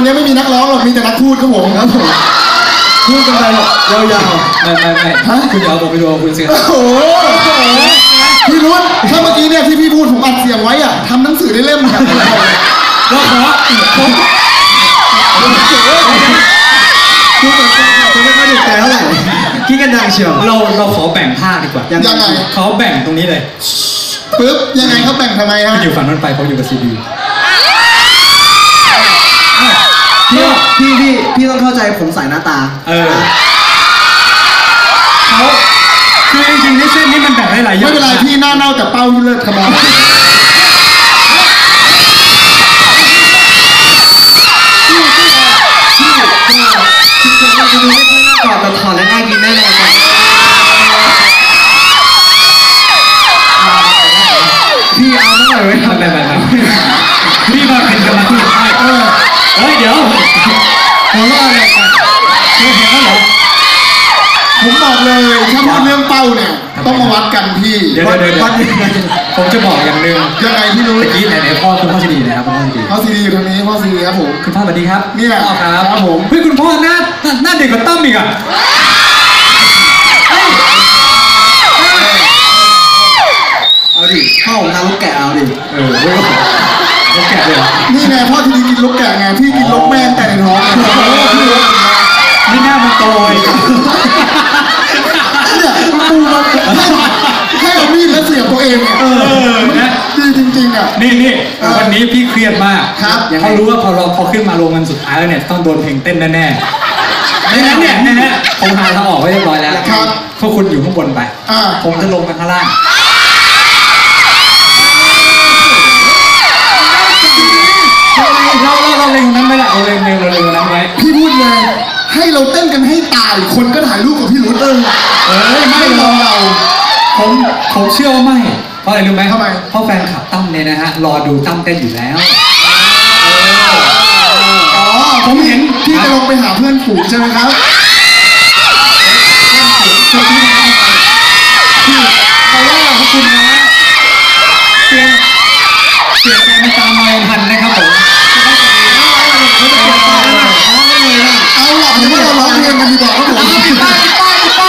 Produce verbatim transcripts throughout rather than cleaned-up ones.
นี้ไม่มีนักร้องหรอกมีแต่นักพูดครับผมครับผมพูดกันไปแบบยาวๆไม่ไม่ไม่ฮะคุณอย่าเอาผมไปดูคุณสิโอ้โหพี่รุ่นถ้าเมื่อกี้เนี่ยที่พี่พูดผมอัดเสียงไว้อ่ะทำหนังสือได้เล่มแบบเราขอผมพูดกันจะไม่ค่อยถูกใจเท่าไหร่คิดกันดังเชียวเราเราขอแบ่งภาคดีกว่ายังไงเขาแบ่งตรงนี้เลยปึ๊บยังไงเขาแบ่งทำไมฮะอยู่ฝั่งนั้นไปเขาอยู่กับซีดีพี่พี่พี่พี่ต้องเข้าใจผมสายหน้าตาเออเขาคือจริงๆในเส้นนี้มันแบ่งได้หลายอย่างไม่เป็นไรพี่หน้าเน่าแต่เป้าที่เลิศขมอนคุณไม่ค่อยน่ากอดแต่ถอดแล้วน่ากินแน่นอนพี่เอาเมื่อไหร่ไว้ทำแบบนั้นพี่มาเป็นกำลังใจให้เออเฮ้ยเดี๋ยวหัวเราะอะไรกันเคยเห็นแล้วเหรอผมบอกเลยถ้าพูดเรื่องเป้าเนี่ยต้องมาวัดกันพี่เดี๋ยวเดี๋ยวผมจะบอกอย่างหนึ่งยังไงพี่รู้เมื่อกี้ไหนๆพ่อคุณพ่อซีดีนะครับพ่อซีดีพ่อซีดีอยู่ทางนี้พ่อซีดีครับผมคุณพ่อสวัสดีครับนี่แหละพ่อครับครับผมเฮ้ยคุณพ่อหน้าหน้าเด็กกว่าตั้มอีกอ่ะเอาดิพ่อผมทำลูกแกะเอาดิเออลูกแกะเลยนี่ไงพ่อซีดีกินลูกแกะไงพี่กินลูกแม่แต่ในท้องนี่หน้ามันโตยเนี่ยปูมาให้เอามีดแล้วเสียบตัวเองเนี่ยเออนะดีจริงๆอ่ะนี่นี่วันนี้พี่เครียดมากครับเขารู้ว่าพอเราพอขึ้นมาลงกันสุดท้ายแล้วเนี่ยต้องโดนเพลงเต้นแน่ๆไม่งั้นเนี่ยนะฮะผมหาทางออกไว้เรียบร้อยแล้วครับพวกคุณอยู่ข้างบนไปผมจะลงกันข้างล่างเราเราเราเล็งนั้นไว้แหละเราเล็งเราเล็งนั้นไว้พี่พูดเลยให้เราเต้นกันให้ตายคนก็ถ่ายรูปกับพี่รุ่นเออเออไม่รอเราผมผมเชื่อว่าไม่เพราะอะไรรู้ไหมทำไมเพราะแฟนคลับตั้มเนี่ยนะฮะรอดูตั้มเต้นอยู่แล้วอ๋อผมเห็นพี่จะลงไปหาเพื่อนฝูงใช่ไหมครับเพราะว่าพวกคุณนะเสียงเสียงแกไม่ตามมาทันนะครับผมเอาหลับเดี๋ยวเราร้องเพลงกันดีกว่าครับผมไปไปไป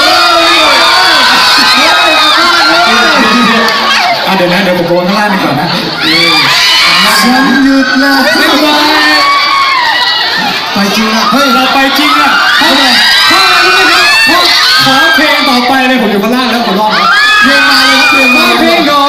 อ่ะเดี๋ยวนะเดี๋ยวผมโบนข้างล่างดีกว่านะฉันหยุดแล้วไม่ไปไปจริงอ่ะเฮ้ยเราไปจริงอ่ะเพราะอะไรเพราะอะไรรู้ไหมครับเพราะขอเพลงต่อไปเลยผมอยู่ข้างล่างแล้วผมร้องเพลงมาเลยครับเพลงมาเพลงก่อ